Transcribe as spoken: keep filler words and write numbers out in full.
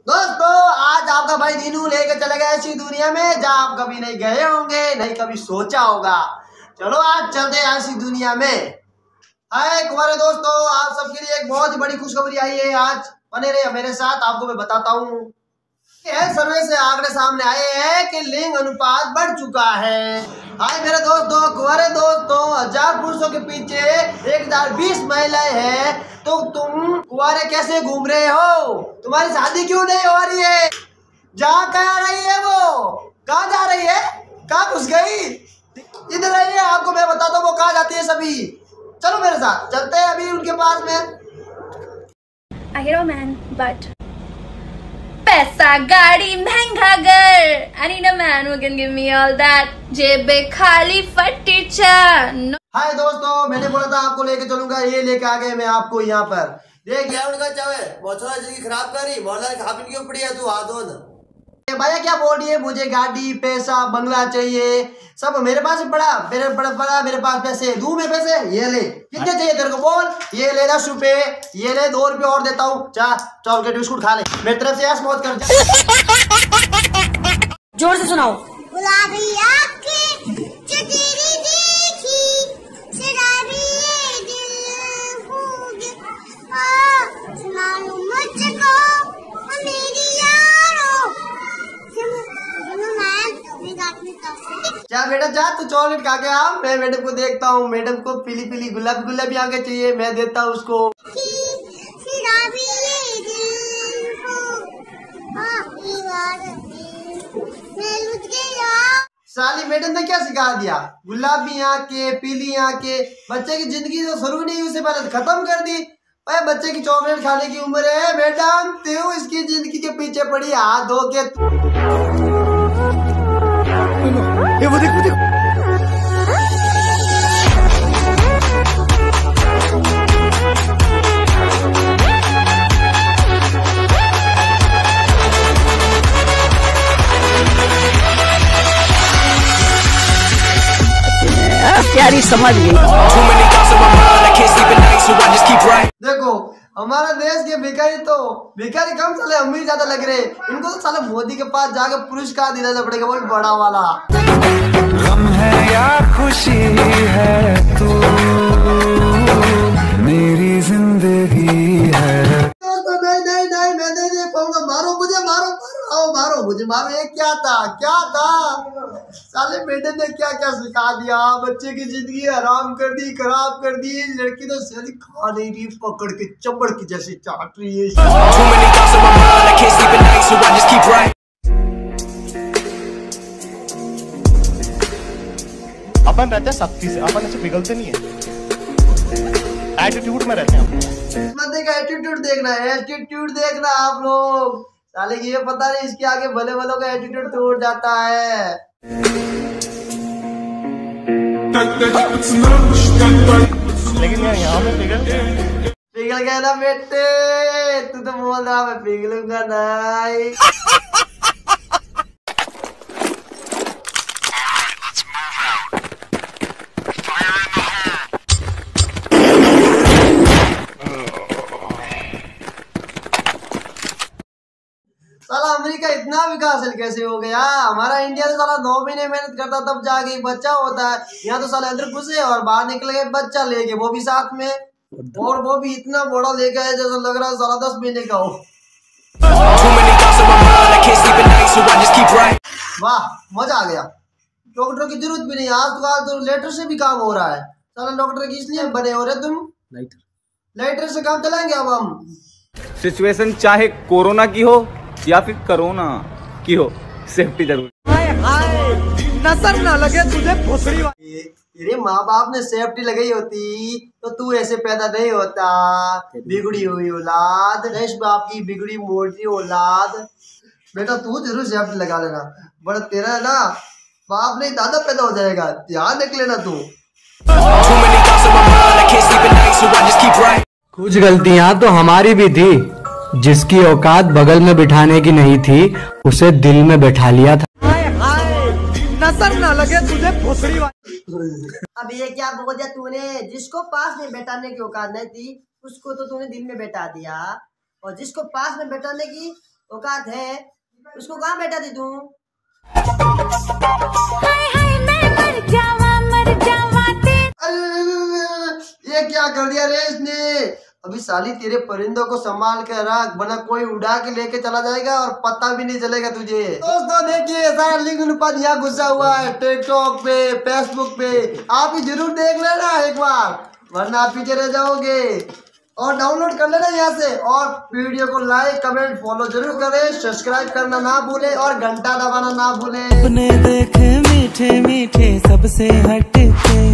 दोस्तों आज आपका भाई दीनू लेके चले गए ऐसी दुनिया में जहाँ आप कभी नहीं गए होंगे, नहीं कभी सोचा होगा। चलो आज चलते हैं ऐसी दुनिया में। हाय कुमारे दोस्तों, आप सबके लिए एक बहुत ही बड़ी खुशखबरी आई है। आज बने रहे मेरे साथ, आपको मैं बताता हूँ। सर्वे से आंकड़े सामने आए हैं कि लिंग अनुपात बढ़ चुका है। हाय मेरे दोस्तों, कुंवारे दोस्तों, हजार पुरुषों के पीछे एक हजार बीस महिलाएं हैं, तो तुम कुंवारे कैसे घूम रहे हो? तुम्हारी शादी क्यों नहीं हो रही है? जहाँ कहाँ रही है वो? कहाँ जा रही है? कहाँ घुस गई? इधर आइए, आपको मैं बताता हूँ वो कहाँ जाती है सभी। चलो मेरे साथ चलते हैं अभी उनके पास में। I hear a man, but पैसा गाड़ी महंगा घर। I need a man who can give me all that। जेबे खाली फटी चा। हाय दोस्तों, मैंने बोला था आपको लेके चलूंगा, ये लेके आ गए मैं आपको यहाँ पर। देख यार उनका चाहे मौसम जिंदगी खराब करी, मौला खा पी क्यों पड़ी है तू? हाथ धो भैया क्या बोल रही है? मुझे गाड़ी पैसा बंगला चाहिए, सब मेरे पास ही पड़ा। मेरे पड़ा पड़ा मेरे पास पैसे, दूं मैं पैसे? ये ले, कितने चाहिए तेरे को बोल? ये ले दस रुपए, ये ले दो रुपए और देता हूँ। चा चल के बिस्कुट खा ले, मेरी तरफ से ऐश मौत कर। जोर से सुनाओ। गुलाबी आँखें चुटेरी देखी, शराबी ये दिल हो गया, सुना लो मुझको मेरी यारो। जा बेटा जा, तू चॉकलेट खा के आ। मैं मैडम को देखता हूँ, मैडम को पीली पीली गुलाबी गुलाबी आंखें चाहिए, मैं देता हूँ उसको। साली मैडम ने क्या सिखा दिया? गुलाबी आंखें पीली आंखें, बच्चे की जिंदगी तो शुरू नहीं उससे पहले खत्म कर दी। भाई बच्चे की चॉकलेट खाने की उम्र है मैडम, क्यों इसकी जिंदगी के पीछे पड़ी? हाथ धो के ये वो देख वो देख। प्यारी समझ गई। देखो हमारा देश के भिखारी तो भिखारी कम साले अमीर ज्यादा लग रहे, इनको तो साले मोदी के पास जाकर पुरस्कार दिलाना पड़ेगा, वो बड़ा वाला। गम है या खुशी है तू मेरी जिंदगी है। तो नहीं नहीं नहीं मैं नहीं दे पाऊंगा, मारो मुझे, मारो मारो आओ मारो मुझे, मारो। ये क्या था क्या था? साले बेटे ने क्या क्या सिखा दिया, बच्चे की जिंदगी हराम कर दी, खराब कर दी। लड़की तो साली खा नहीं रही, पकड़ के चबड़ की जैसे चाट रही है। अपन रहते हैं सख्ती से, अपन ऐसे पिघलते नहीं है, एटीट्यूड में रहते हैं। बंदे का एटीट्यूड देखना है, एटीट्यूड देखना आप लोग। साले ये पता नहीं इसके आगे भले भलों का एटीट्यूड टूट जाता है। लेकिन यार यहाँ में पिघल पिघल गया ना बेटे, तू तो बोल रहा मैं पिघलूंगा नहीं। साला अमेरिका इतना विकासशील कैसे हो गया? हमारा इंडिया तो साला नौ महीने मेहनत करता तब जाके बच्चा होता है, यहाँ तो साला अंदर घुसे और बाहर निकल गए बच्चा लेके, वो भी साथ में, और वो भी इतना बड़ा लेके आया जैसा लग रहा है साला दस महीने का हो। वाह मजा आ गया, डॉक्टर की जरूरत भी नहीं। आज तो आज तो लेटर से भी काम हो रहा है। साला डॉक्टर की इसलिए बने हो रहे तुम, लाइटर लाइटर से काम चलाएंगे अब हम। सिचुएशन चाहे कोरोना की हो या फिर कोरोना की हो, सेफ्टी जरूर। नजर ना लगे तुझे भोसड़ी। तेरे माँ बाप ने सेफ्टी लगाई होती तो तू ऐसे पैदा नहीं होता। बिगड़ी हुई औलाद, इस बाप की बिगड़ी मोटी औलाद। बेटा तू जरूर सेफ्टी लगा लेना, बड़ा तेरा ना बाप नहीं दादा पैदा हो जाएगा, ध्यान रख लेना तू। कुछ गलतियां तो हमारी भी थी, जिसकी औकात बगल में बिठाने की नहीं थी उसे दिल में बैठा लिया था। नजर ना लगे तुझे भोसड़ी। अब ये क्या बोल दिया तूने? जिसको पास में बैठाने की औकात नहीं थी उसको तो तूने दिल में बैठा दिया, और जिसको पास में बैठाने की औकात है, उसको कहाँ बैठा दी तू? हाय हाय मैं मर जावा मर जावा ते ये क्या कर दिया रे इसने? अभी साली तेरे परिंदों को संभाल के रख, वरना कोई उड़ा के लेके चला जाएगा और पता भी नहीं चलेगा तुझे। दोस्तों देखिए सारा लिंक अनुपात यहाँ घुसा हुआ है टिकटॉक पे, फेसबुक पे, आप ही जरूर देख लेना एक बार, वरना आप पीछे रह जाओगे। और डाउनलोड कर लेना यहाँ से, और वीडियो को लाइक कमेंट फॉलो जरूर करें, सब्सक्राइब करना ना भूले और घंटा दबाना ना भूले। अपने देखे मीठे मीठे सबसे हटके